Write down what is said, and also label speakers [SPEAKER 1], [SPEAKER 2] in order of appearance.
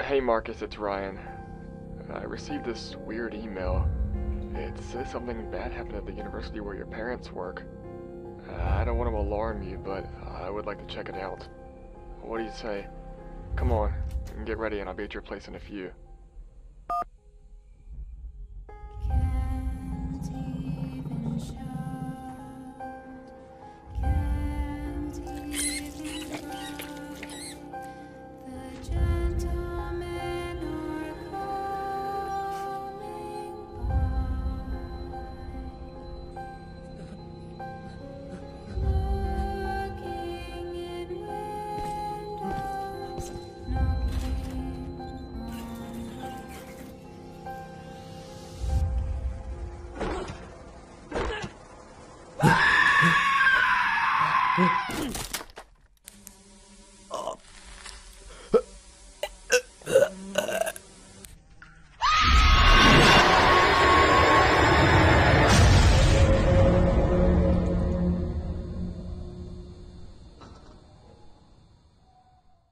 [SPEAKER 1] Hey Marcus, it's Ryan. I received this weird email. It says something bad happened at the university where your parents work. I don't want to alarm you, but I would like to check it out. What do you say? Come on, get ready and I'll be at your place in a few.